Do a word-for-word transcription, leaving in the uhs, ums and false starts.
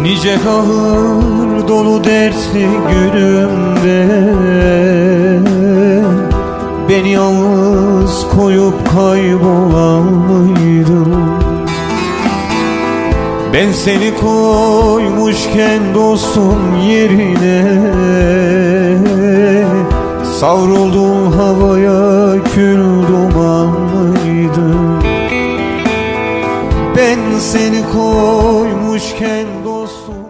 Nice kahır dolu dertli günümde beni yalnız koyup kaybolan mıydım? Ben seni koymuşken dostum yerine savruldum havaya, kül duman mıydım? Ben seni koymuşken dostum